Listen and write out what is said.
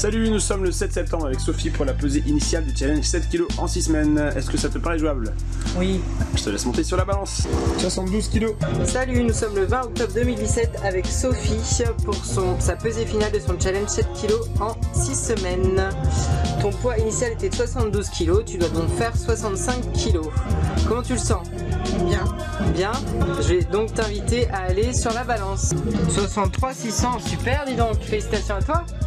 Salut, nous sommes le 7 septembre avec Sophie pour la pesée initiale du challenge 7 kg en 6 semaines. Est-ce que ça te paraît jouable? Oui. Je te laisse monter sur la balance. 72 kg. Salut, nous sommes le 20 octobre 2017 avec Sophie pour sa pesée finale de son challenge 7 kg en 6 semaines. Ton poids initial était de 72 kg, tu dois donc faire 65 kg. Comment tu le sens? Bien. Bien. Je vais donc t'inviter à aller sur la balance. 63 600, super, dis donc. Félicitations à toi.